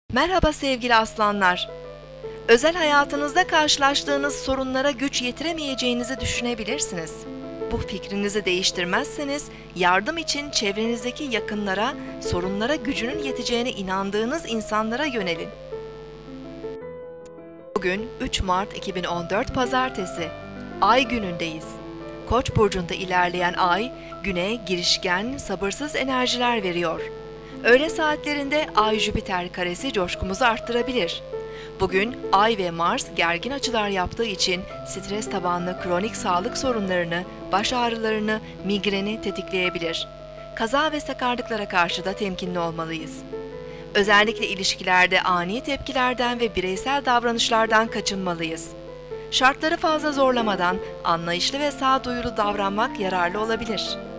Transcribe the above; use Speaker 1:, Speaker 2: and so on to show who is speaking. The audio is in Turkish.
Speaker 1: Merhaba sevgili aslanlar. Özel hayatınızda karşılaştığınız sorunlara güç yetiremeyeceğinizi düşünebilirsiniz. Bu fikrinizi değiştirmezseniz yardım için çevrenizdeki yakınlara, sorunlara gücünün yeteceğine inandığınız insanlara yönelin. Bugün 3 Mart 2014 Pazartesi. Ay günündeyiz. Koç burcunda ilerleyen ay, güne girişken, sabırsız enerjiler veriyor. Öğle saatlerinde Ay-Jüpiter karesi coşkumuzu arttırabilir. Bugün Ay ve Mars gergin açılar yaptığı için stres tabanlı kronik sağlık sorunlarını, baş ağrılarını, migreni tetikleyebilir. Kaza ve sakarlıklara karşı da temkinli olmalıyız. Özellikle ilişkilerde ani tepkilerden ve bireysel davranışlardan kaçınmalıyız. Şartları fazla zorlamadan anlayışlı ve sağduyulu davranmak yararlı olabilir.